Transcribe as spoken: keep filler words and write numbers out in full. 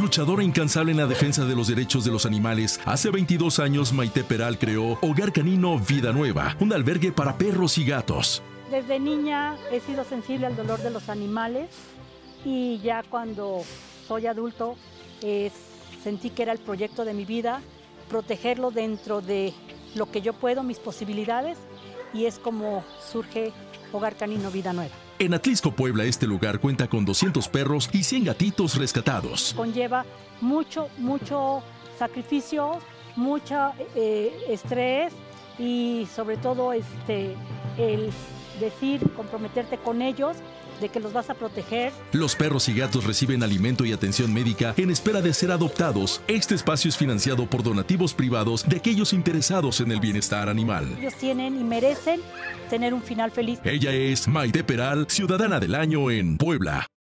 Luchadora incansable en la defensa de los derechos de los animales, hace veintidós años Maite Peral creó Hogar Canino Vida Nueva, un albergue para perros y gatos. Desde niña he sido sensible al dolor de los animales y ya cuando soy adulto eh, sentí que era el proyecto de mi vida, protegerlo dentro de lo que yo puedo, mis posibilidades, y es como surge Hogar Canino Vida Nueva. En Atlisco, Puebla, este lugar cuenta con doscientos perros y cien gatitos rescatados. Conlleva mucho, mucho sacrificio, mucho eh, estrés y sobre todo este, el decir, comprometerte con ellos, de que los vas a proteger. Los perros y gatos reciben alimento y atención médica en espera de ser adoptados. Este espacio es financiado por donativos privados de aquellos interesados en el bienestar animal. Ellos tienen y merecen tener un final feliz. Ella es Maite Peral, Ciudadana del Año en Puebla.